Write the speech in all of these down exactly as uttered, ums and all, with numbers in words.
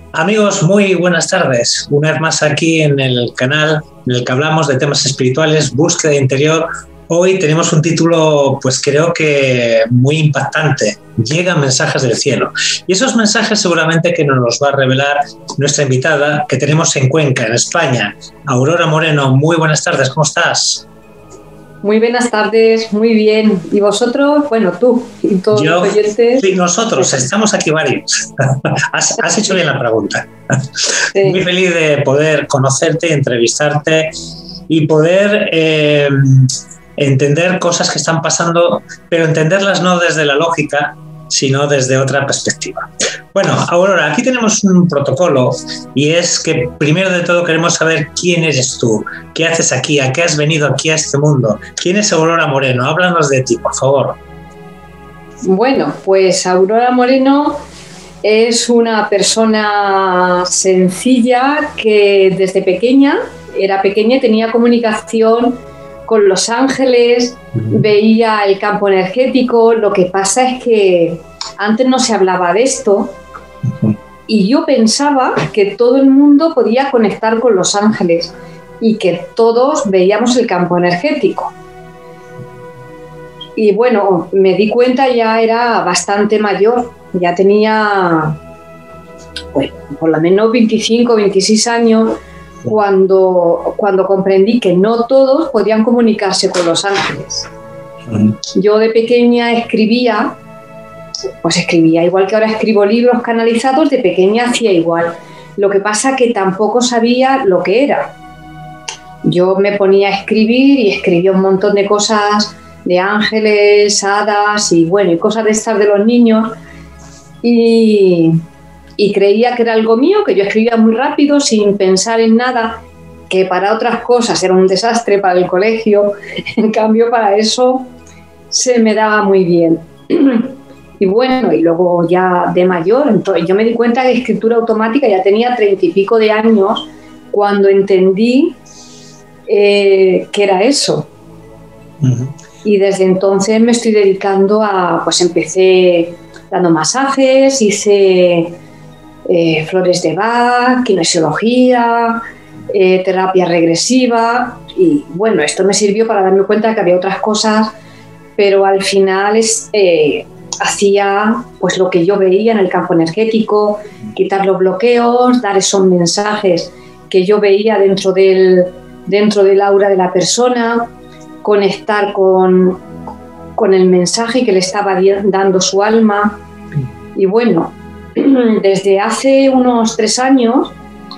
Amigos, muy buenas tardes. Una vez más aquí en el canal en el que hablamos de temas espirituales, búsqueda interior. Hoy tenemos un título, pues creo que muy impactante. Llegan mensajes del cielo. Y esos mensajes seguramente que nos los va a revelar nuestra invitada que tenemos en Cuenca, en España, Aurora Moreno. Muy buenas tardes, ¿cómo estás? Muy buenas tardes, muy bien. ¿Y vosotros? Bueno, tú y todos Yo, los oyentes. Sí, nosotros, estamos aquí varios. has, has hecho bien la pregunta. Sí. Muy feliz de poder conocerte, entrevistarte y poder eh, entender cosas que están pasando, pero entenderlas no desde la lógica, sino desde otra perspectiva. Bueno, Aurora, aquí tenemos un protocolo y es que primero de todo queremos saber quién eres tú, qué haces aquí, a qué has venido aquí a este mundo, quién es Aurora Moreno. Háblanos de ti, por favor. Bueno, pues Aurora Moreno es una persona sencilla que desde pequeña, era pequeña y tenía comunicación con los ángeles, uh-huh. Veía el campo energético. Lo que pasa es que antes no se hablaba de esto, uh-huh. Y yo pensaba que todo el mundo podía conectar con los ángeles y que todos veíamos el campo energético. Y bueno, me di cuenta, ya era bastante mayor, ya tenía, bueno, por lo menos veinticinco, veintiséis años, Cuando, cuando comprendí que no todos podían comunicarse con los ángeles. Yo de pequeña escribía, pues escribía, igual que ahora escribo libros canalizados, de pequeña hacía igual. Lo que pasa que tampoco sabía lo que era. Yo me ponía a escribir y escribía un montón de cosas de ángeles, hadas y bueno, y cosas de estas de los niños. Y... y creía que era algo mío, que yo escribía muy rápido sin pensar en nada, que para otras cosas era un desastre, para el colegio, en cambio para eso se me daba muy bien. Y bueno, y luego ya de mayor, entonces yo me di cuenta de escritura automática, ya tenía treinta y pico de años cuando entendí eh, que era eso. Uh-huh. Y desde entonces me estoy dedicando a, pues empecé dando masajes, hice... Eh, flores de Bach, kinesiología, eh, terapia regresiva y bueno, esto me sirvió para darme cuenta que había otras cosas, pero al final es, eh, hacía pues lo que yo veía en el campo energético, quitar los bloqueos, dar esos mensajes que yo veía dentro del, dentro del aura de la persona, conectar con, con el mensaje que le estaba dando su alma y bueno, desde hace unos tres años,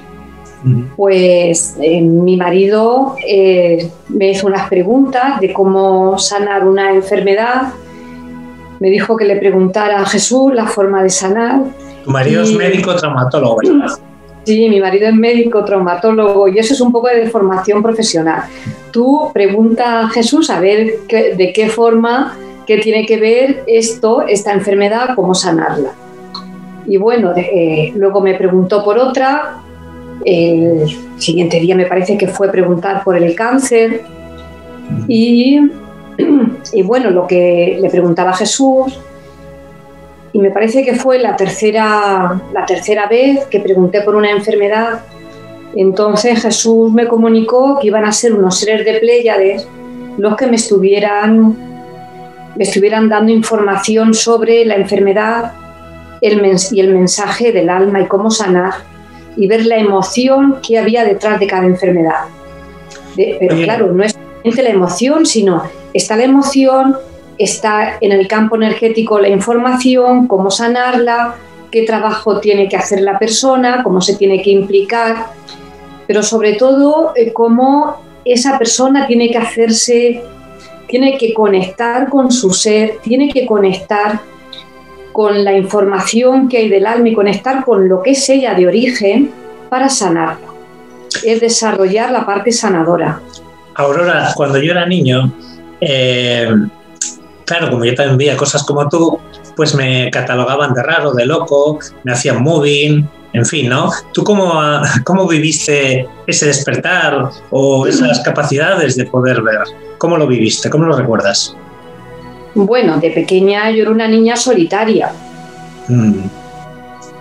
pues eh, mi marido eh, me hizo unas preguntas de cómo sanar una enfermedad. Me dijo que le preguntara a Jesús la forma de sanar. Tu marido y... es médico traumatólogo, ¿verdad? Sí, mi marido es médico traumatólogo y eso es un poco de formación profesional. Tú pregunta a Jesús a ver qué, de qué forma, qué tiene que ver esto, esta enfermedad, cómo sanarla. Y bueno, eh, luego me preguntó por otra, el siguiente día me parece que fue preguntar por el cáncer y, y bueno, lo que le preguntaba a Jesús, y me parece que fue la tercera, la tercera vez que pregunté por una enfermedad. Entonces Jesús me comunicó que iban a ser unos seres de Pléyades los que me estuvieran, me estuvieran dando información sobre la enfermedad, El mens- y el mensaje del alma y cómo sanar y ver la emoción que había detrás de cada enfermedad. De, pero Oye. claro, no es solamente la emoción, sino está la emoción, está en el campo energético la información, cómo sanarla, qué trabajo tiene que hacer la persona, cómo se tiene que implicar, pero sobre todo eh, cómo esa persona tiene que hacerse, tiene que conectar con su ser, tiene que conectar con la información que hay del alma y conectar con lo que es ella de origen para sanarla. Es desarrollar la parte sanadora. Aurora, cuando yo era niño, eh, claro, como yo también veía cosas como tú, pues me catalogaban de raro, de loco, me hacían moving, en fin, ¿no? ¿Tú cómo, cómo viviste ese despertar o esas capacidades de poder ver? ¿Cómo lo viviste? ¿Cómo lo recuerdas? Bueno, de pequeña yo era una niña solitaria. Mm.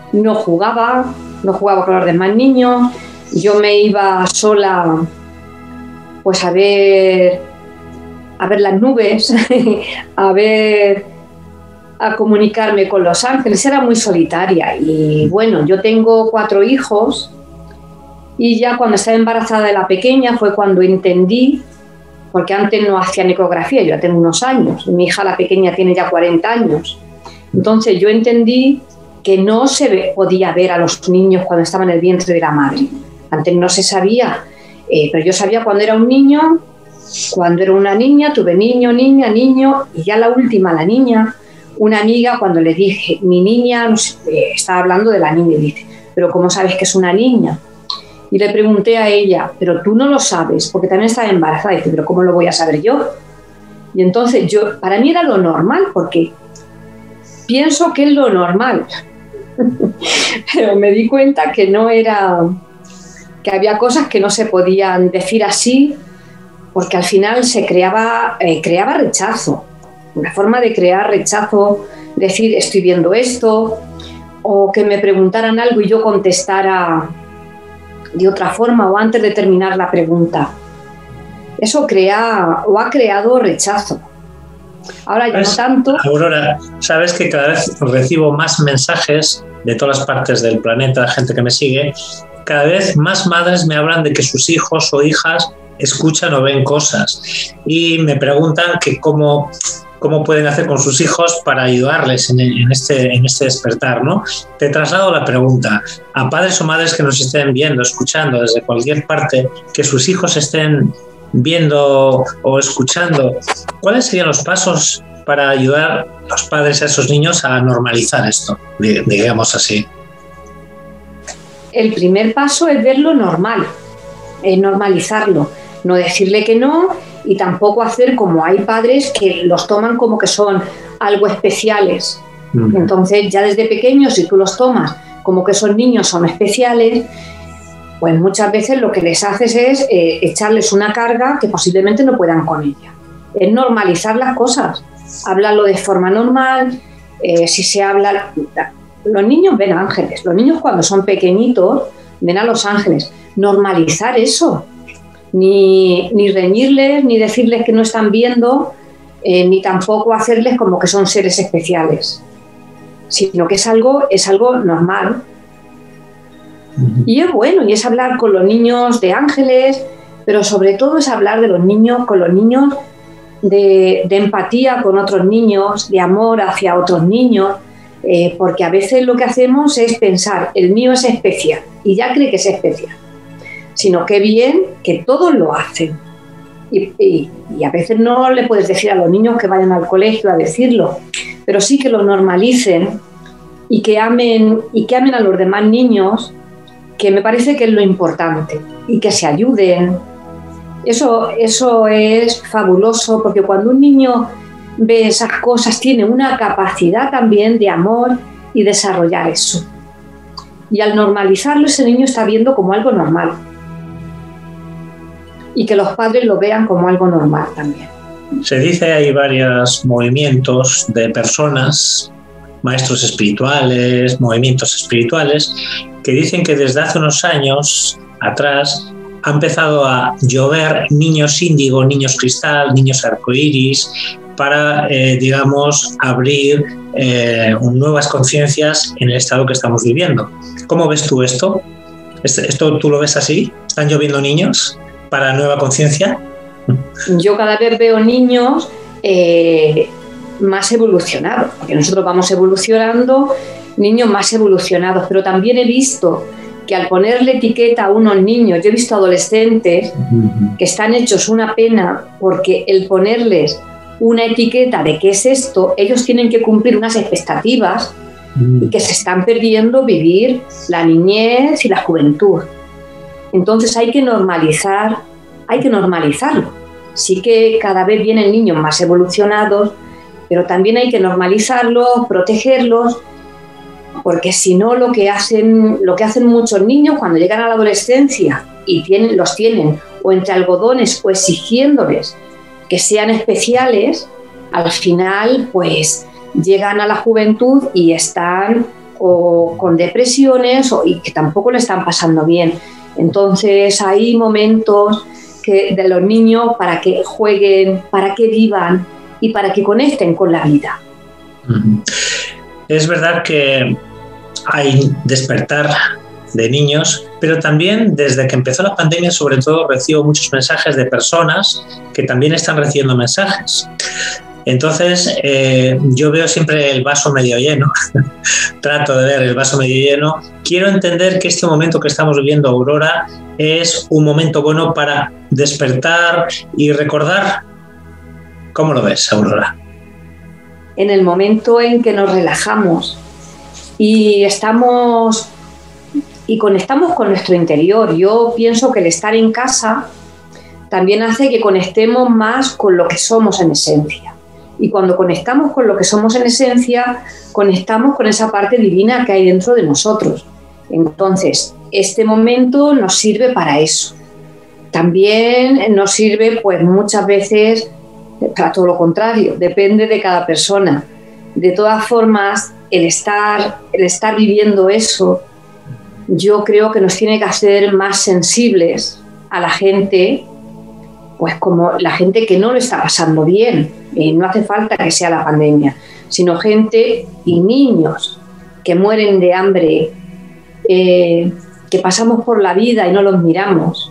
no jugaba, no jugaba con los demás niños, yo me iba sola pues a ver, a ver las nubes, a ver, a comunicarme con los ángeles, era muy solitaria. Y bueno, yo tengo cuatro hijos y ya cuando estaba embarazada de la pequeña fue cuando entendí, porque antes no hacían ecografía, yo ya tengo unos años, mi hija la pequeña tiene ya cuarenta años, entonces yo entendí que no se ve, podía ver a los niños cuando estaban en el vientre de la madre. Antes no se sabía, eh, pero yo sabía cuando era un niño, cuando era una niña, tuve niño, niña, niño, y ya la última, la niña, una amiga cuando le dije, mi niña, no sé, eh, estaba hablando de la niña, y dice, pero ¿cómo sabes que es una niña? Y le pregunté a ella, pero tú no lo sabes, porque también estaba embarazada. Y dice, pero ¿cómo lo voy a saber yo? Y entonces yo, para mí era lo normal, porque pienso que es lo normal. Pero me di cuenta que no era, que había cosas que no se podían decir así, porque al final se creaba, eh, creaba rechazo. Una forma de crear rechazo, decir, estoy viendo esto, o que me preguntaran algo y yo contestara de otra forma o antes de terminar la pregunta. Eso crea o ha creado rechazo. Ahora ya no tanto. Aurora, sabes que cada vez recibo más mensajes de todas las partes del planeta, de gente que me sigue. Cada vez más madres me hablan de que sus hijos o hijas escuchan o ven cosas y me preguntan que cómo, cómo pueden hacer con sus hijos para ayudarles en, en, este, en este despertar, ¿no? Te traslado la pregunta a padres o madres que nos estén viendo, escuchando desde cualquier parte, que sus hijos estén viendo o escuchando. ¿Cuáles serían los pasos para ayudar a los padres a esos niños a normalizar esto, digamos así? El primer paso es verlo normal, es normalizarlo, no decirle que no y tampoco hacer como hay padres que los toman como que son algo especiales. Mm. Entonces ya desde pequeños, si tú los tomas como que esos niños son especiales, pues muchas veces lo que les haces es eh, echarles una carga que posiblemente no puedan con ella. Es normalizar las cosas, hablarlo de forma normal, eh, si se habla... Los niños ven ángeles, los niños cuando son pequeñitos ven a los ángeles. Normalizar eso, ni, ni reñirles, ni decirles que no están viendo, eh, ni tampoco hacerles como que son seres especiales, sino que es algo, es algo normal. Y es bueno, y es hablar con los niños de ángeles, pero sobre todo es hablar de los niños, con los niños de, de empatía con otros niños, de amor hacia otros niños, eh, porque a veces lo que hacemos es pensar, el mío es especial, y ya cree que es especial, sino que bien que todos lo hacen. Y, y, y a veces no le puedes decir a los niños que vayan al colegio a decirlo, pero sí que lo normalicen y que amen, y que amen a los demás niños, que me parece que es lo importante, y que se ayuden. Eso, eso es fabuloso, porque cuando un niño ve esas cosas tiene una capacidad también de amor y desarrollar eso. Y al normalizarlo, ese niño está viendo como algo normal. Y que los padres lo vean como algo normal también. Se dice hay varios movimientos de personas, maestros espirituales, movimientos espirituales, que dicen que desde hace unos años atrás ha empezado a llover niños índigo, niños cristal, niños arcoíris, para, eh, digamos, abrir eh, nuevas conciencias en el estado que estamos viviendo. ¿Cómo ves tú esto? ¿Esto tú lo ves así? ¿Están lloviendo niños para nueva conciencia? Yo cada vez veo niños eh, más evolucionados, porque nosotros vamos evolucionando, niños más evolucionados, pero también he visto que al ponerle etiqueta a unos niños, yo he visto adolescentes que están hechos una pena porque el ponerles una etiqueta de qué es esto, ellos tienen que cumplir unas expectativas y que se están perdiendo vivir la niñez y la juventud. Entonces hay que normalizar, hay que normalizarlo. Sí que cada vez vienen niños más evolucionados, pero también hay que normalizarlos, protegerlos, porque si no lo que hacen, lo que hacen muchos niños cuando llegan a la adolescencia y tienen, los tienen o entre algodones o exigiéndoles que sean especiales, al final pues llegan a la juventud y están o con depresiones o, y que tampoco le están pasando bien. Entonces hay momentos que, de los niños para que jueguen, para que vivan y para que conecten con la vida. Es verdad que hay despertar de niños, pero también desde que empezó la pandemia, sobre todo, recibo muchos mensajes de personas que también están recibiendo mensajes. Entonces, eh, yo veo siempre el vaso medio lleno, trato de ver el vaso medio lleno. Quiero entender que este momento que estamos viviendo, Aurora, es un momento bueno para despertar y recordar. ¿Cómo lo ves, Aurora? En el momento en que nos relajamos y estamos y conectamos con nuestro interior. Yo pienso que el estar en casa también hace que conectemos más con lo que somos en esencia. Y cuando conectamos con lo que somos en esencia, conectamos con esa parte divina que hay dentro de nosotros. Entonces, este momento nos sirve para eso. También nos sirve, pues muchas veces, para todo lo contrario, depende de cada persona. De todas formas, el estar, el estar viviendo eso, yo creo que nos tiene que hacer más sensibles a la gente, pues como la gente que no lo está pasando bien. Eh, no hace falta que sea la pandemia, sino gente y niños que mueren de hambre, eh, que pasamos por la vida y no los miramos.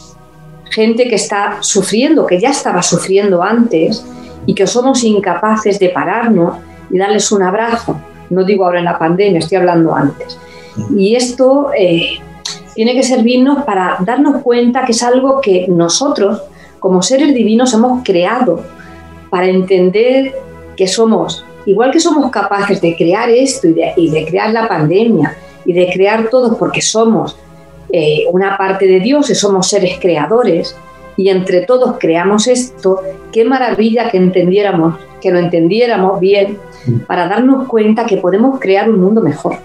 Gente que está sufriendo, que ya estaba sufriendo antes y que somos incapaces de pararnos y darles un abrazo. No digo ahora en la pandemia, estoy hablando antes. Y esto eh, tiene que servirnos para darnos cuenta que es algo que nosotros, como seres divinos, hemos creado para entender que somos, igual que somos capaces de crear esto y de, y de crear la pandemia y de crear todo porque somos eh, una parte de Dios y somos seres creadores y entre todos creamos esto, qué maravilla que entendiéramos, que lo entendiéramos bien para darnos cuenta que podemos crear un mundo mejor.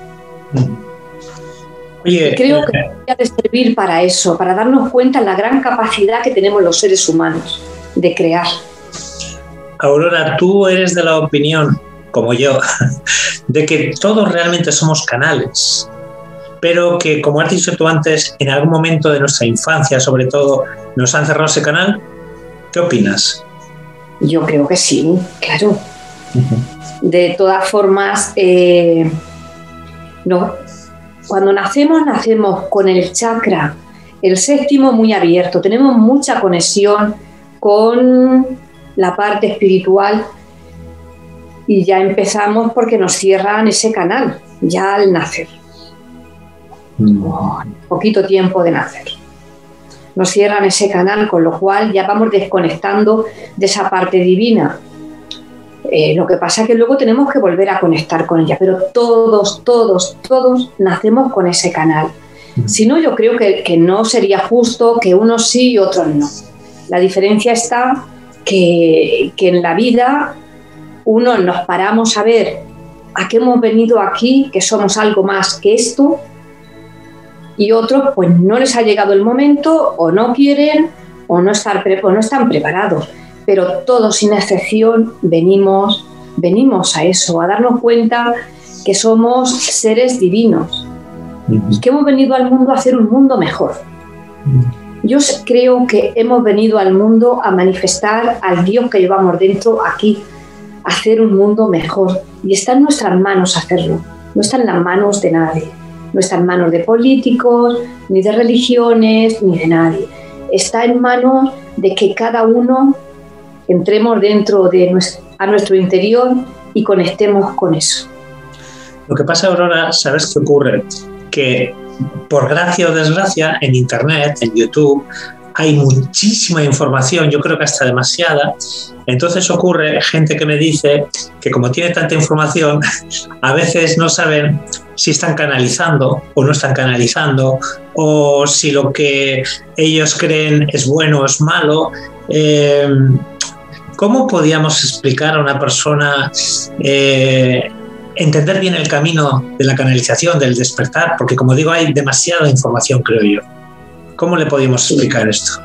Oye, creo que debería de servir para eso, para darnos cuenta de la gran capacidad que tenemos los seres humanos de crear. Aurora, tú eres de la opinión, como yo, de que todos realmente somos canales, pero que, como has dicho tú antes, en algún momento de nuestra infancia, sobre todo, nos han cerrado ese canal. ¿Qué opinas? Yo creo que sí, claro. Uh-huh. De todas formas, eh, no, cuando nacemos, nacemos con el chakra, el séptimo muy abierto, tenemos mucha conexión con la parte espiritual y ya empezamos porque nos cierran ese canal, ya al nacer. Oh, poquito tiempo de nacer. Nos cierran ese canal, con lo cual ya vamos desconectando de esa parte divina. Eh, lo que pasa es que luego tenemos que volver a conectar con ella, pero todos, todos, todos nacemos con ese canal. Si no, yo creo que, que no sería justo que unos sí y otros no. La diferencia está que, que en la vida unos nos paramos a ver a qué hemos venido aquí, que somos algo más que esto, y otros pues no les ha llegado el momento, o no quieren, o no, estar, o no están preparados. Pero todos, sin excepción, venimos, venimos a eso, a darnos cuenta que somos seres divinos y que hemos venido al mundo a hacer un mundo mejor. Yo creo que hemos venido al mundo a manifestar al Dios que llevamos dentro aquí, a hacer un mundo mejor. Y está en nuestras manos hacerlo, no está en las manos de nadie, no está en manos de políticos, ni de religiones, ni de nadie. Está en manos de que cada uno entremos dentro de nuestro, a nuestro interior y conectemos con eso. Lo que pasa, Aurora, ¿sabes qué ocurre? Que por gracia o desgracia en Internet, en YouTube, hay muchísima información, yo creo que hasta demasiada. Entonces ocurre gente que me dice que como tiene tanta información, a veces no saben si están canalizando o no están canalizando, o si lo que ellos creen es bueno o es malo. Eh, ¿Cómo podíamos explicar a una persona eh, entender bien el camino de la canalización, del despertar? Porque, como digo, hay demasiada información, creo yo. ¿Cómo le podíamos explicar esto?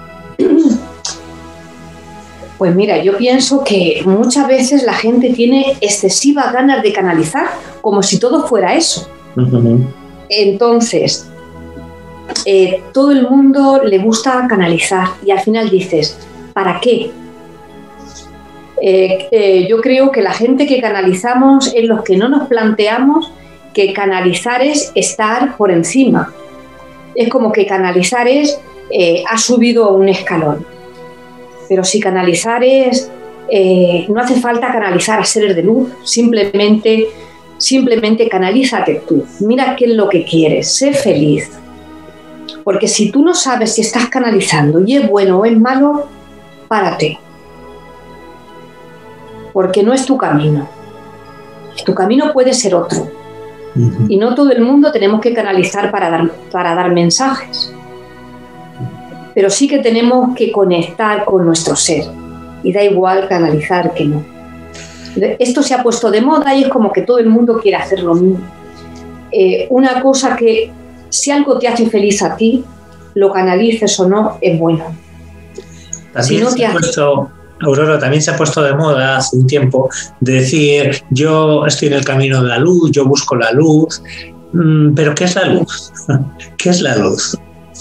Pues mira, yo pienso que muchas veces la gente tiene excesivas ganas de canalizar, como si todo fuera eso. Uh-huh. Entonces, eh, todo el mundo le gusta canalizar y al final dices, ¿para qué? Eh, eh, yo creo que la gente que canalizamos es los que no nos planteamos que canalizar es estar por encima. Es como que canalizar es, eh, ha subido un escalón. Pero si canalizar es, eh, no hace falta canalizar a seres de luz, simplemente, simplemente canalízate tú. Mira qué es lo que quieres, sé feliz. Porque si tú no sabes si estás canalizando y es bueno o es malo, párate. Porque no es tu camino. Tu camino puede ser otro. Uh-huh. Y no todo el mundo tenemos que canalizar para dar, para dar mensajes. Pero sí que tenemos que conectar con nuestro ser. Y da igual canalizar que no. Esto se ha puesto de moda y es como que todo el mundo quiere hacer lo mismo. Eh, una cosa que, si algo te hace feliz a ti, lo canalices o no, es bueno. También si no se te ha hace... puesto... Aurora, también se ha puesto de moda hace un tiempo decir yo estoy en el camino de la luz, yo busco la luz, pero ¿qué es la luz? ¿Qué es la luz?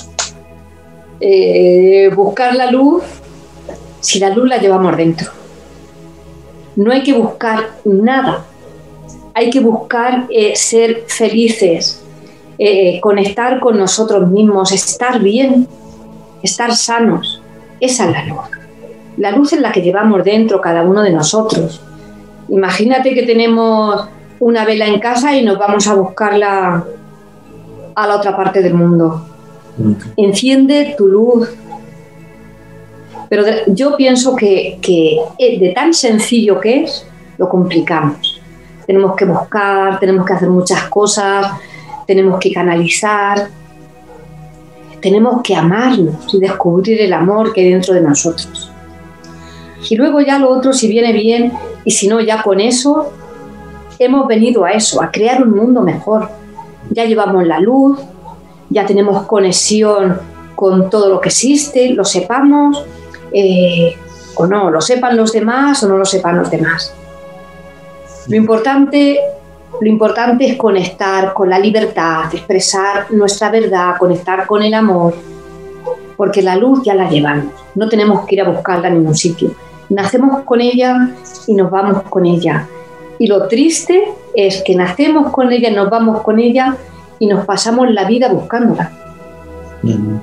Eh, buscar la luz, si la luz la llevamos dentro. No hay que buscar nada, hay que buscar eh, ser felices, eh, conectar con nosotros mismos, estar bien, estar sanos. Esa es la luz. La luz es la que llevamos dentro cada uno de nosotros. Imagínate que tenemos una vela en casa y nos vamos a buscarla a la otra parte del mundo. Enciende tu luz. Pero de, yo pienso que, que de tan sencillo que es, lo complicamos. Tenemos que buscar, tenemos que hacer muchas cosas, tenemos que canalizar, tenemos que amarnos y descubrir el amor que hay dentro de nosotros. Y luego ya lo otro, si viene bien, y si no, ya con eso, hemos venido a eso, a crear un mundo mejor. Ya llevamos la luz, ya tenemos conexión con todo lo que existe, lo sepamos, eh, o no, lo sepan los demás o no lo sepan los demás. Lo importante, lo importante es conectar con la libertad, expresar nuestra verdad, conectar con el amor, porque la luz ya la llevamos, no tenemos que ir a buscarla en ningún sitio. Nacemos con ella y nos vamos con ella. Y lo triste es que nacemos con ella, nos vamos con ella y nos pasamos la vida buscándola. Mm.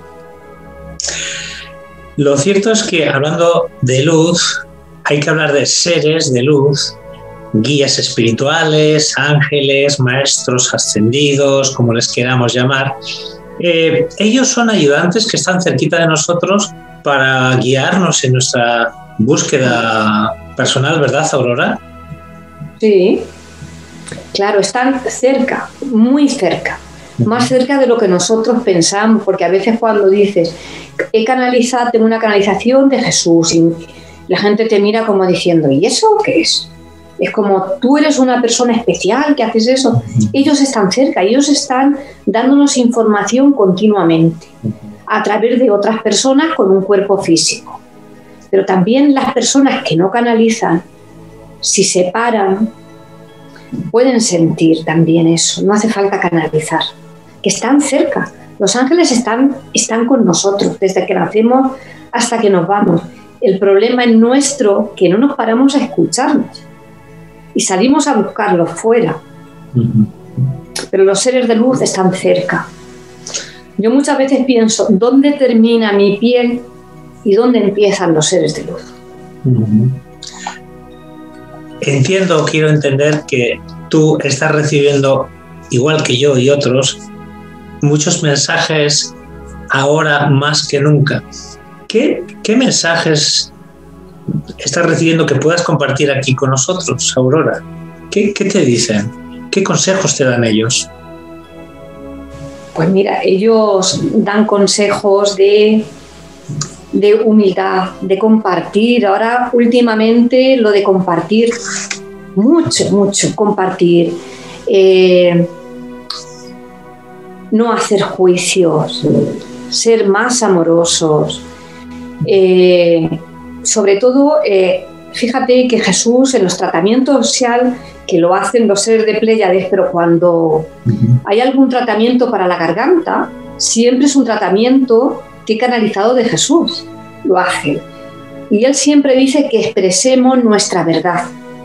Lo cierto es que hablando de luz, hay que hablar de seres de luz, guías espirituales, ángeles, maestros ascendidos, como les queramos llamar. Eh, ellos son ayudantes que están cerquita de nosotros para guiarnos en nuestra búsqueda personal, ¿verdad, Aurora? Sí, claro, están cerca, muy cerca, más cerca de lo que nosotros pensamos, porque a veces cuando dices, he canalizado, tengo una canalización de Jesús, y la gente te mira como diciendo, ¿y eso qué es? Es como, tú eres una persona especial que haces eso. Ellos están cerca, ellos están dándonos información continuamente, a través de otras personas con un cuerpo físico. Pero también las personas que no canalizan, si se paran, pueden sentir también eso. No hace falta canalizar, que están cerca. Los ángeles están, están con nosotros desde que nacemos hasta que nos vamos. El problema es nuestro, que no nos paramos a escucharnos y salimos a buscarlos fuera. Pero los seres de luz están cerca. Yo muchas veces pienso, ¿dónde termina mi piel y dónde empiezan los seres de luz? Uh-huh. Entiendo, quiero entender que tú estás recibiendo, igual que yo y otros, muchos mensajes ahora más que nunca. ¿Qué, qué mensajes estás recibiendo que puedas compartir aquí con nosotros, Aurora? ¿Qué, qué te dicen? ¿Qué consejos te dan ellos? Pues mira, ellos dan consejos de... de humildad, de compartir. Ahora últimamente lo de compartir, mucho, mucho, compartir, eh, no hacer juicios, ser más amorosos, eh, sobre todo eh, fíjate que Jesús en los tratamientos social que lo hacen los seres de Pléyades, pero cuando uh-huh. hay algún tratamiento para la garganta, siempre es un tratamiento que he canalizado de Jesús, lo hace. Y él siempre dice que expresemos nuestra verdad.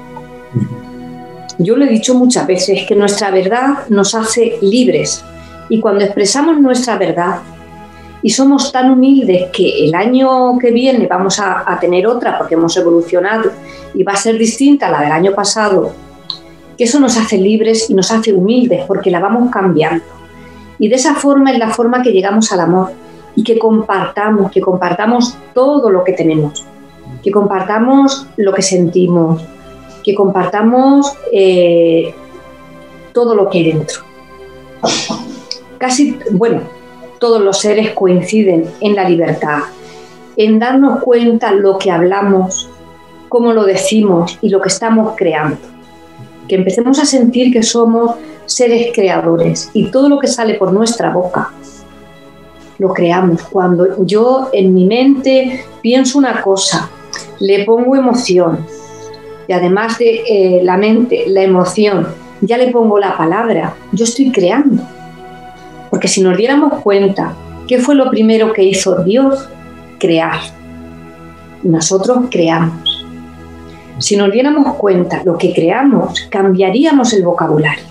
Yo lo he dicho muchas veces, que nuestra verdad nos hace libres. Y cuando expresamos nuestra verdad y somos tan humildes que el año que viene vamos a, a tener otra porque hemos evolucionado y va a ser distinta a la del año pasado, que eso nos hace libres y nos hace humildes porque la vamos cambiando. Y de esa forma es la forma que llegamos al amor y que compartamos, que compartamos todo lo que tenemos, que compartamos lo que sentimos, que compartamos eh, todo lo que hay dentro. Casi, bueno, todos los seres coinciden en la libertad, en darnos cuenta lo que hablamos, cómo lo decimos y lo que estamos creando. Que empecemos a sentir que somos seres creadores y todo lo que sale por nuestra boca lo creamos. Cuando yo en mi mente pienso una cosa, le pongo emoción y además de eh, la mente, la emoción, ya le pongo la palabra, yo estoy creando. Porque si nos diéramos cuenta, ¿qué fue lo primero que hizo Dios? Crear. Nosotros creamos. Si nos diéramos cuenta lo que creamos, cambiaríamos el vocabulario.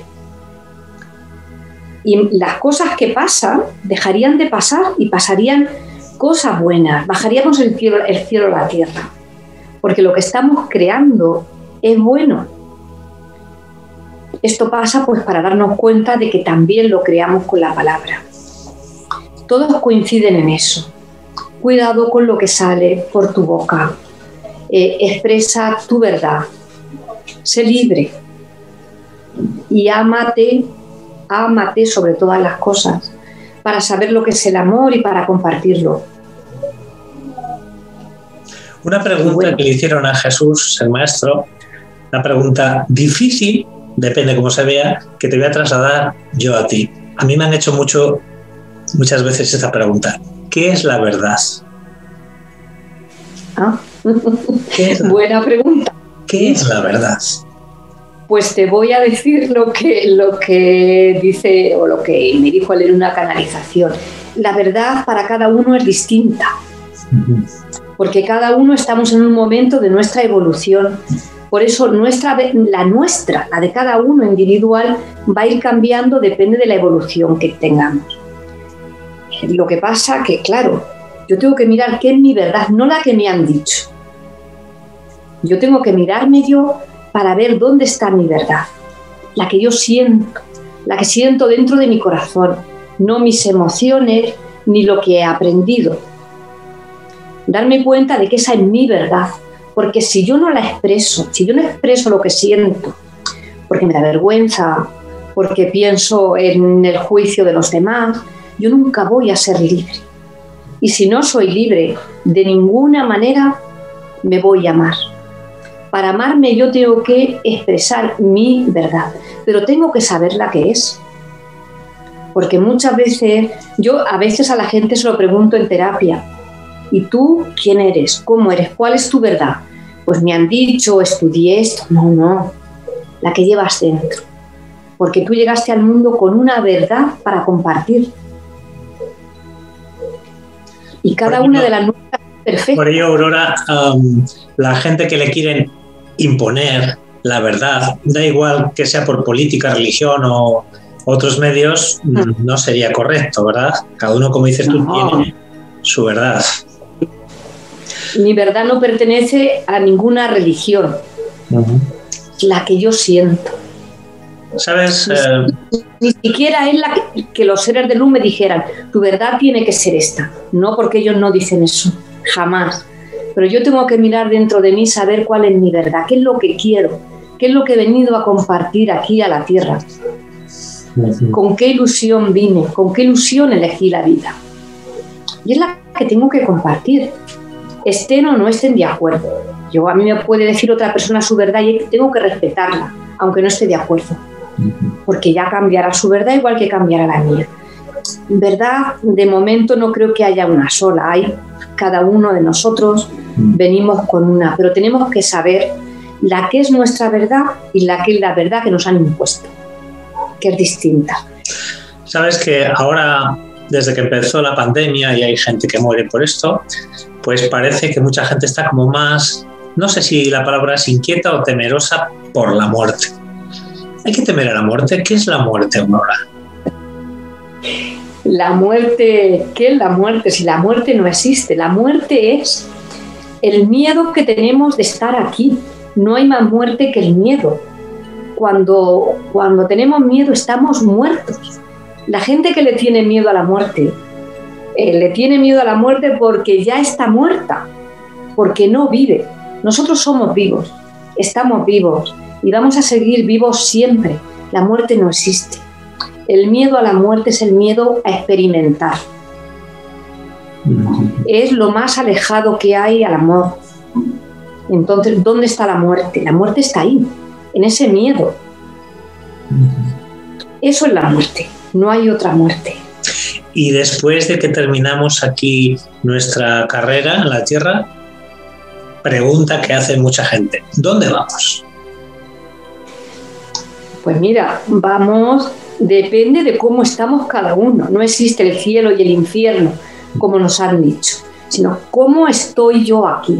Y las cosas que pasan dejarían de pasar y pasarían cosas buenas. Bajaríamos el cielo, el cielo a la tierra. Porque lo que estamos creando es bueno. Esto pasa pues para darnos cuenta de que también lo creamos con la palabra. Todos coinciden en eso. Cuidado con lo que sale por tu boca. Eh, expresa tu verdad. Sé libre. Y ámate, ámate sobre todas las cosas, para saber lo que es el amor y para compartirlo. Una pregunta bueno. que le hicieron a Jesús, el maestro, una pregunta difícil, depende cómo se vea, que te voy a trasladar yo a ti. A mí me han hecho mucho, muchas veces esta pregunta. ¿Qué es la verdad? Ah. ¿Qué es la, Buena pregunta. ¿Qué es la verdad? Pues te voy a decir lo que, lo que dice o lo que me dijo él en una canalización. La verdad para cada uno es distinta. Uh-huh. Porque cada uno estamos en un momento de nuestra evolución. Por eso nuestra, la nuestra, la de cada uno individual, va a ir cambiando, depende de la evolución que tengamos. Lo que pasa que, claro, yo tengo que mirar qué es mi verdad, no la que me han dicho. Yo tengo que mirarme yo para ver dónde está mi verdad, la que yo siento, la que siento dentro de mi corazón, no mis emociones ni lo que he aprendido. Darme cuenta de que esa es mi verdad. Porque si yo no la expreso, si yo no expreso lo que siento, porque me da vergüenza, porque pienso en el juicio de los demás, yo nunca voy a ser libre. Y si no soy libre, de ninguna manera me voy a amar. Para amarme yo tengo que expresar mi verdad, pero tengo que saber la que es. Porque muchas veces, yo a veces a la gente se lo pregunto en terapia, ¿y tú quién eres? ¿Cómo eres? ¿Cuál es tu verdad? Pues me han dicho, estudié esto. No, no, la que llevas dentro. Porque tú llegaste al mundo con una verdad para compartir. Y cada ello, una de las nuestras es perfecta. Por ello, Aurora, um, la gente que le quieren imponer la verdad, da igual que sea por política, religión o otros medios, no, no sería correcto, ¿verdad? Cada uno, como dices tú, no. tiene su verdad. Mi verdad no pertenece a ninguna religión. Uh-huh. La que yo siento. ¿Sabes? Ni, Eh... ni siquiera es la que, que los seres de luz me dijeran, tu verdad tiene que ser esta. No, porque ellos no dicen eso, jamás. Pero yo tengo que mirar dentro de mí, saber cuál es mi verdad, qué es lo que quiero, qué es lo que he venido a compartir aquí a la tierra. Uh-huh. Con qué ilusión vine, con qué ilusión elegí la vida. Y es la que tengo que compartir. Estén o no estén de acuerdo. Yo, a mí me puede decir otra persona su verdad y tengo que respetarla, aunque no esté de acuerdo. Porque ya cambiará su verdad igual que cambiará la mía. verdad, de momento no creo que haya una sola. Hay cada uno de nosotros, venimos con una, pero tenemos que saber la que es nuestra verdad y la que es la verdad que nos han impuesto, que es distinta. Sabes que ahora, desde que empezó la pandemia y hay gente que muere por esto, pues parece que mucha gente está como más, no sé si la palabra es inquieta o temerosa por la muerte. ¿Hay que temer a la muerte? ¿Qué es la muerte, Aurora? La muerte, ¿qué es la muerte? Si la muerte no existe, la muerte es el miedo que tenemos de estar aquí. No hay más muerte que el miedo. Cuando, cuando tenemos miedo estamos muertos. La gente que le tiene miedo a la muerte, eh, le tiene miedo a la muerte porque ya está muerta, porque no vive. Nosotros somos vivos, estamos vivos y vamos a seguir vivos siempre. La muerte no existe. El miedo a la muerte es el miedo a experimentar. Es lo más alejado que hay al amor. Entonces, ¿dónde está la muerte? La muerte está ahí, en ese miedo. Eso es la muerte, no hay otra muerte. Y después de que terminamos aquí nuestra carrera en la Tierra, pregunta que hace mucha gente, ¿dónde vamos? Pues mira, vamos, depende de cómo estamos cada uno. No existe el cielo y el infierno, como nos han dicho, sino cómo estoy yo aquí.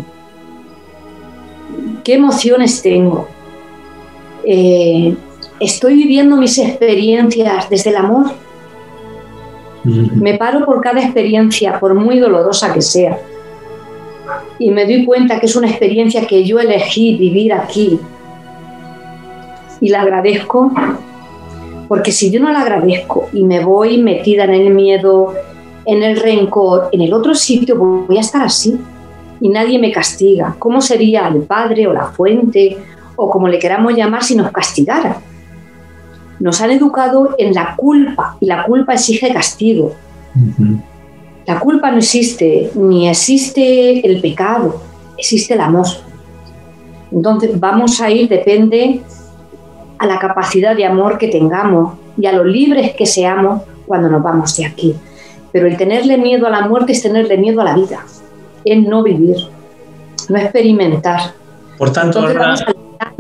¿Qué emociones tengo? Eh, ¿Estoy viviendo mis experiencias desde el amor? Me paro por cada experiencia, por muy dolorosa que sea, y me doy cuenta que es una experiencia que yo elegí vivir aquí. Y la agradezco, porque si yo no la agradezco y me voy metida en el miedo, en el rencor, en el otro sitio voy a estar así y nadie me castiga. ¿Cómo sería el Padre o la fuente o como le queramos llamar si nos castigara? Nos han educado en la culpa y la culpa exige castigo. Uh-huh. La culpa no existe, ni existe el pecado, existe el amor. Entonces vamos a ir, depende a la capacidad de amor que tengamos y a lo libres que seamos cuando nos vamos de aquí. Pero el tenerle miedo a la muerte es tenerle miedo a la vida, es no vivir, no experimentar. Por tanto, Entonces, ahora... vamos al plano,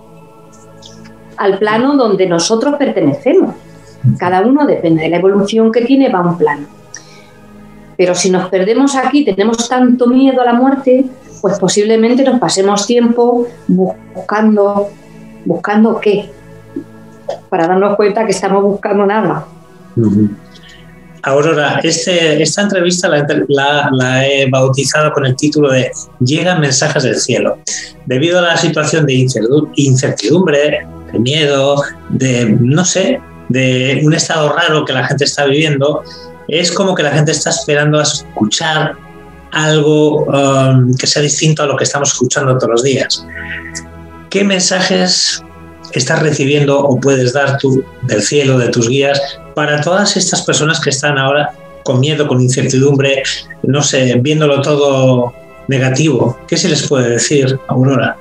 al plano donde nosotros pertenecemos. Cada uno depende de la evolución que tiene, va a un plano. Pero si nos perdemos aquí, tenemos tanto miedo a la muerte, pues posiblemente nos pasemos tiempo buscando... ¿Buscando qué? Para darnos cuenta que estamos buscando nada. Uh-huh. Aurora, este, esta entrevista la, la, la he bautizado con el título de Llegan mensajes del cielo. Debido a la situación de incertidumbre, de miedo, de, no sé, de un estado raro que la gente está viviendo, es como que la gente está esperando a escuchar algo um, que sea distinto a lo que estamos escuchando todos los días. ¿Qué mensajes estás recibiendo o puedes dar tú del cielo, de tus guías, para todas estas personas que están ahora con miedo, con incertidumbre, no sé, viéndolo todo negativo? ¿Qué se les puede decir, Aurora?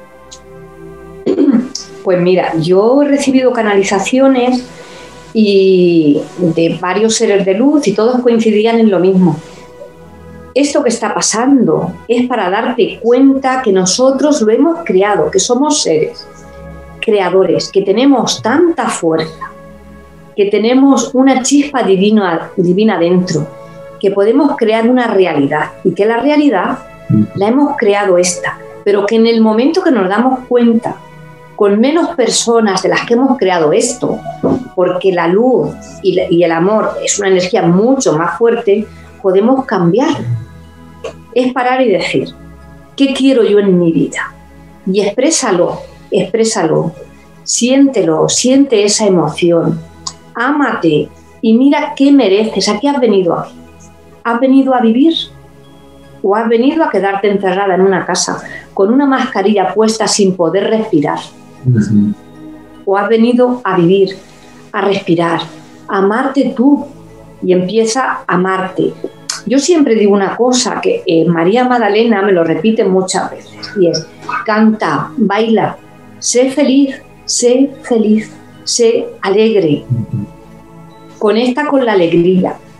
Pues mira, yo he recibido canalizaciones y de varios seres de luz y todos coincidían en lo mismo. Esto que está pasando es para darte cuenta que nosotros lo hemos creado, que somos seres creadores, que tenemos tanta fuerza, que tenemos una chispa divina, divina dentro, que podemos crear una realidad y que la realidad la hemos creado esta, pero que en el momento que nos damos cuenta, con menos personas de las que hemos creado esto, porque la luz y, la, y el amor es una energía mucho más fuerte, podemos cambiar. Es parar y decir, ¿qué quiero yo en mi vida? Y exprésalo, exprésalo, siéntelo, siente esa emoción, ámate y mira qué mereces, ¿a qué has venido aquí? ¿Has venido a vivir? ¿O has venido a quedarte encerrada en una casa con una mascarilla puesta sin poder respirar? Uh-huh. ¿O has venido a vivir, a respirar, a amarte tú? Y empieza a amarte. Yo siempre digo una cosa que eh, María Magdalena me lo repite muchas veces y es, canta, baila, sé feliz, sé feliz, sé alegre. Uh-huh. Conecta con la alegría.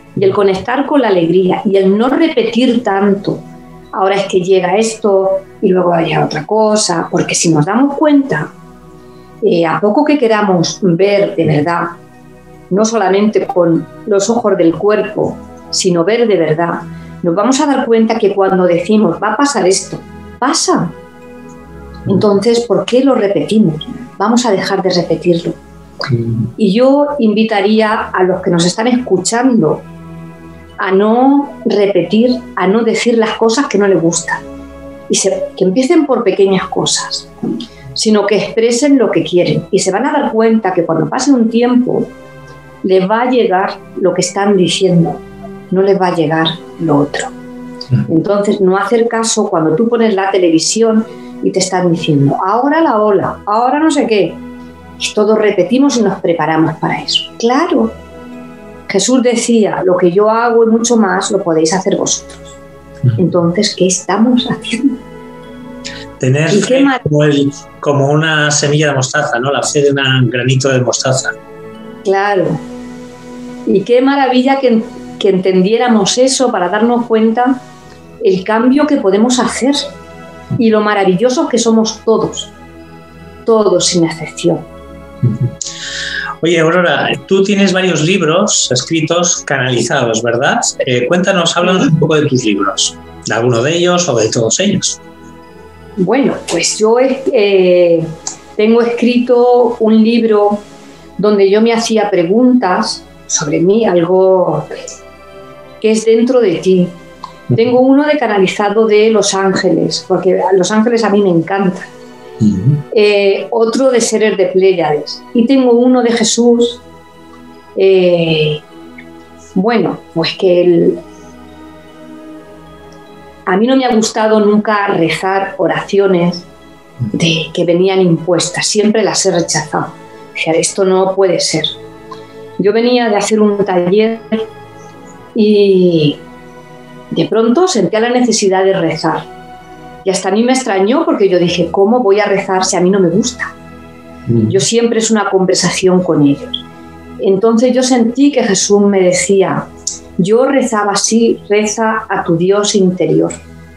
y el conectar con la alegría y el no repetir tanto. Ahora es que llega esto y luego llega otra cosa, porque si nos damos cuenta, eh, a poco que queramos ver de verdad, no solamente con los ojos del cuerpo, sino ver de verdad, nos vamos a dar cuenta que cuando decimos va a pasar esto, pasa. Entonces, ¿por qué lo repetimos? Vamos a dejar de repetirlo. Y yo invitaría a los que nos están escuchando a no repetir, a no decir las cosas que no les gustan. Y se, que empiecen por pequeñas cosas, sino que expresen lo que quieren. Y se van a dar cuenta que cuando pase un tiempo, les va a llegar lo que están diciendo, no les va a llegar lo otro. Entonces, no hacer caso cuando tú pones la televisión y te están diciendo, ahora la ola, ahora no sé qué. Y todos repetimos y nos preparamos para eso. Claro, Jesús decía, lo que yo hago y mucho más lo podéis hacer vosotros. Entonces, ¿qué estamos haciendo? Tener fe como, el, como una semilla de mostaza, ¿no? La fe de un granito de mostaza. Claro. Y qué maravilla que, que entendiéramos eso para darnos cuenta el cambio que podemos hacer y lo maravillosos que somos todos, todos sin excepción. Oye, Aurora, tú tienes varios libros escritos canalizados, ¿verdad? Eh, cuéntanos, háblanos un poco de tus libros, de alguno de ellos o de todos ellos. Bueno, pues yo eh, tengo escrito un libro donde yo me hacía preguntas sobre mí, algo que es dentro de ti. Tengo uno de canalizado de Los Ángeles, porque Los Ángeles a mí me encantan. Uh-huh. eh, otro de seres de Pléyades. Y tengo uno de Jesús. Eh, bueno, pues que el, a mí no me ha gustado nunca rezar oraciones de, que venían impuestas. Siempre las he rechazado. O sea, esto no puede ser. Yo venía de hacer un taller y de pronto sentía la necesidad de rezar. Y hasta a mí me extrañó porque yo dije, ¿cómo voy a rezar si a mí no me gusta? Mm. Yo siempre es una conversación con ellos. Entonces yo sentí que Jesús me decía, yo rezaba así, reza a tu Dios interior.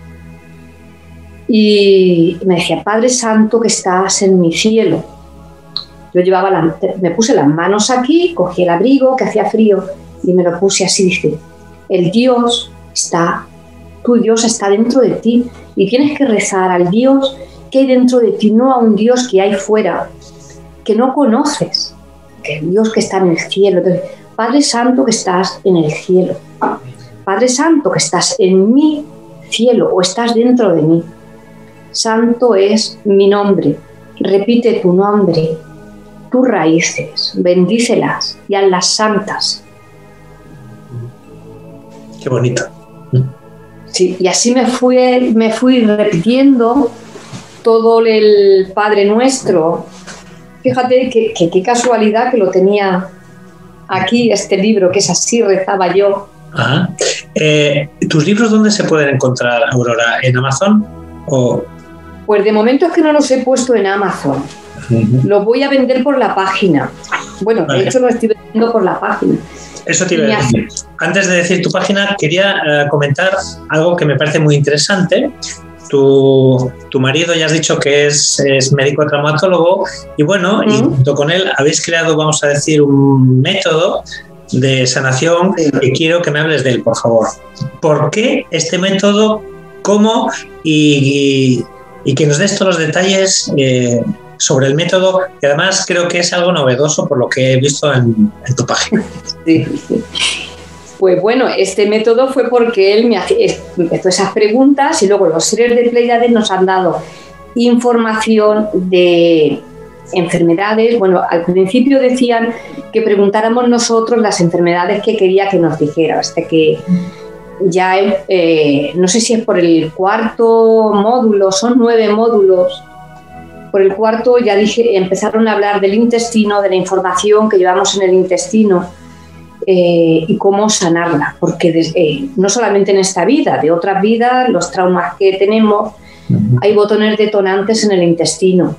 Y me decía, Padre Santo que estás en mi cielo. Yo llevaba la, me puse las manos aquí, cogí el abrigo que hacía frío y me lo puse así, dice, el Dios está, tu Dios está dentro de ti y tienes que rezar al Dios que hay dentro de ti, no a un Dios que hay fuera, que no conoces, que el Dios que está en el cielo. Entonces, Padre Santo que estás en el cielo, Padre Santo que estás en mi cielo o estás dentro de mí. Santo es mi nombre, repite tu nombre, tus raíces, bendícelas y hazlas santas. Qué bonito. Sí, y así me fui, me fui repitiendo todo el Padre Nuestro. Fíjate qué casualidad que lo tenía aquí, este libro, que es así, rezaba yo. Ajá. Eh, ¿Tus libros dónde se pueden encontrar, Aurora? ¿En Amazon? O... Pues de momento es que no los he puesto en Amazon. Uh-huh. Los voy a vender por la página. Bueno, vale. De hecho lo estoy vendiendo por la página. Eso te iba a decir. Antes de decir tu página, quería uh, comentar algo que me parece muy interesante. Tu, tu marido ya has dicho que es, es médico traumatólogo y bueno, uh-huh. y junto con él habéis creado, vamos a decir, un método de sanación que quiero que me hables de él, por favor. ¿Por qué este método? ¿Cómo? Y, y, y que nos des todos los detalles eh, sobre el método, que además creo que es algo novedoso por lo que he visto en, en tu página. Sí, sí. Pues bueno, este método fue porque él me empezó esas preguntas y luego los seres de Pléyades nos han dado información de enfermedades. Bueno, al principio decían que preguntáramos nosotros las enfermedades que quería que nos dijera, hasta que ya, eh, no sé si es por el cuarto módulo, son nueve módulos. Por el cuarto ya dije, empezaron a hablar del intestino, de la información que llevamos en el intestino eh, y cómo sanarla, porque desde, eh, no solamente en esta vida, de otras vidas, los traumas que tenemos, uh-huh. hay botones detonantes en el intestino.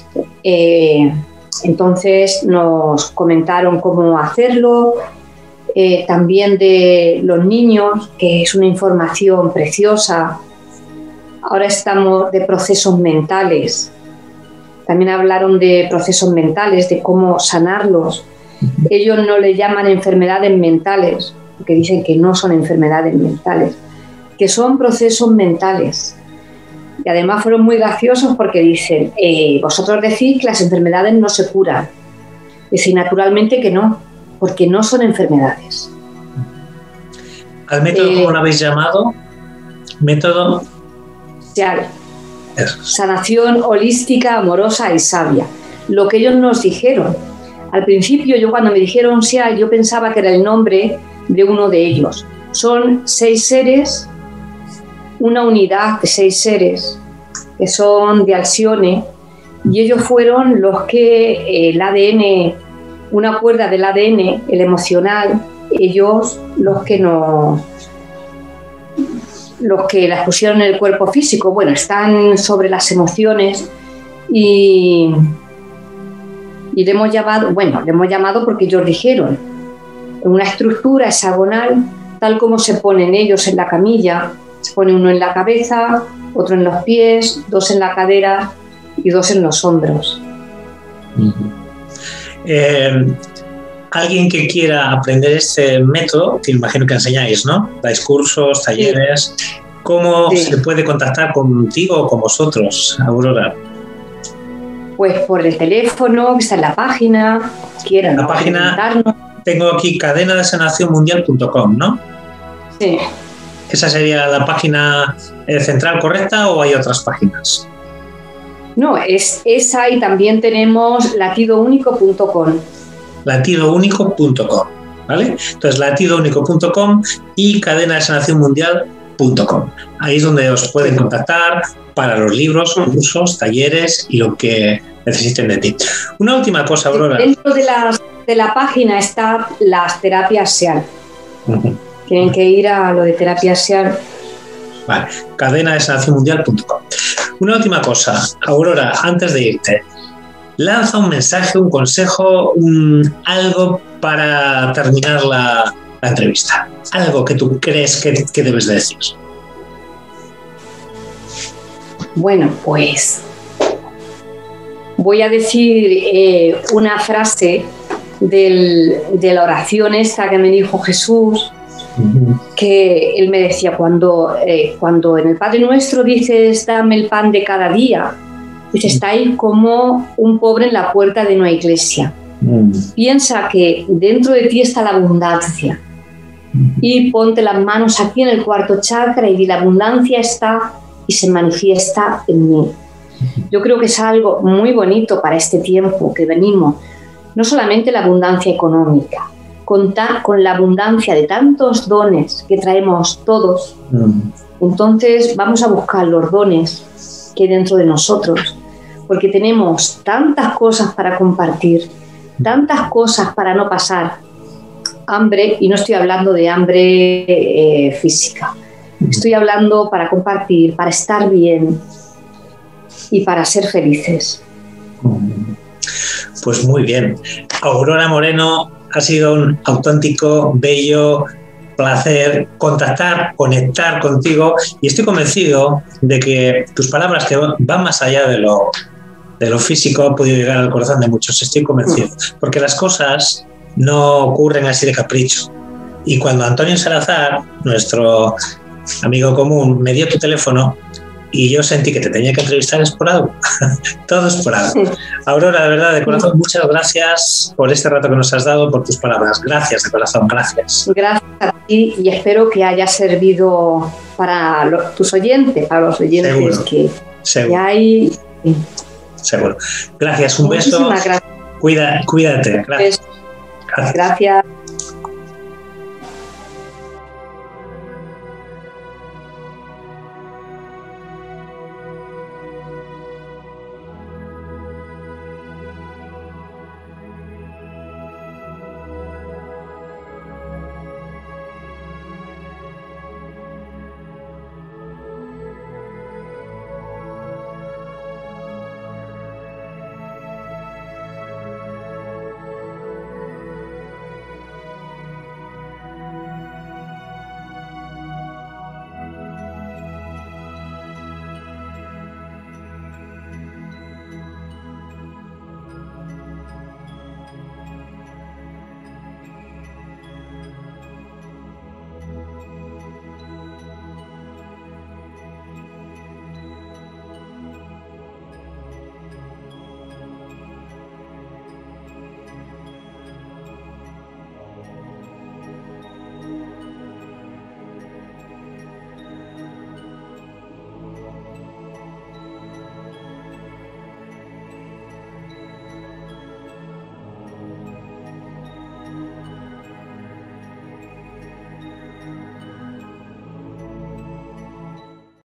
Eh, entonces nos comentaron cómo hacerlo, eh, también de los niños, que es una información preciosa. Ahora estamos de procesos mentales. También hablaron de procesos mentales, de cómo sanarlos. Ellos no le llaman enfermedades mentales, porque dicen que no son enfermedades mentales, que son procesos mentales. Y además fueron muy graciosos porque dicen, eh, vosotros decís que las enfermedades no se curan. Dicen naturalmente que no, porque no son enfermedades. ¿Al método eh, cómo lo habéis llamado? Método... Sanación holística, amorosa y sabia. Lo que ellos nos dijeron. Al principio, yo cuando me dijeron S I A, yo pensaba que era el nombre de uno de ellos. Son seis seres, una unidad de seis seres, que son de Alcione, y ellos fueron los que eh, el A D N, una cuerda del A D N, el emocional, ellos los que nos... los que las pusieron en el cuerpo físico. Bueno, están sobre las emociones y, y le hemos llamado, bueno, le hemos llamado porque ellos dijeron, una estructura hexagonal, tal como se ponen ellos en la camilla, se pone uno en la cabeza, otro en los pies, dos en la cadera y dos en los hombros. Uh-huh. eh, Alguien que quiera aprender este método, que imagino que enseñáis, ¿no? Dais cursos, talleres. Sí. ¿Cómo sí. se puede contactar contigo o con vosotros, Aurora? Pues por el teléfono, que está en la página, quieran. La página, tengo aquí cadena de sanación mundial punto com, ¿no? Sí. ¿Esa sería la página central correcta o hay otras páginas? No, es esa y también tenemos latido único punto com. latido único punto com, ¿vale? Entonces, latido único punto com y cadena de sanación mundial punto com. Ahí es donde os pueden contactar para los libros, cursos, talleres y lo que necesiten de ti. Una última cosa, Aurora. Dentro de la, de la página están las terapias S E A L. Uh-huh. Tienen que ir a lo de terapias S E A L. Vale, cadena de sanación mundial punto com. Una última cosa, Aurora, antes de irte. Lanza un mensaje, un consejo, un, algo para terminar la, la entrevista. Algo que tú crees que, que debes de decir. Bueno, pues voy a decir eh, una frase del, de la oración esta que me dijo Jesús, uh-huh. que él me decía, cuando, eh, cuando en el Padre Nuestro dices, dame el pan de cada día, dice, está ahí como un pobre en la puerta de una iglesia. Mm. Piensa que dentro de ti está la abundancia. Mm. Y ponte las manos aquí en el cuarto chakra y di, la abundancia está y se manifiesta en mí. Mm. Yo creo que es algo muy bonito para este tiempo que venimos. No solamente la abundancia económica, contar con la abundancia de tantos dones que traemos todos. Mm. Entonces vamos a buscar los dones que hay dentro de nosotros, porque tenemos tantas cosas para compartir, tantas cosas para no pasar hambre, y no estoy hablando de hambre eh, física, estoy hablando para compartir, para estar bien y para ser felices. Pues muy bien. Aurora Moreno, ha sido un auténtico, bello placer contactar, conectar contigo, y estoy convencido de que tus palabras, que van más allá de lo, de lo físico, han podido llegar al corazón de muchos. Estoy convencido, porque las cosas no ocurren así de capricho. Y cuando Antonio Salazar, nuestro amigo común, me dio tu teléfono y yo sentí que te tenía que entrevistar, es por algo. Todo es por algo. Aurora, de verdad, de corazón, muchas gracias por este rato que nos has dado, por tus palabras. Gracias, de corazón, gracias. Gracias a ti, y espero que haya servido para los, tus oyentes, para los oyentes. Seguro, que, seguro. que hay. Seguro. Gracias, un Muchísimas beso. Gracias. Cuida, cuídate. Gracias. Gracias.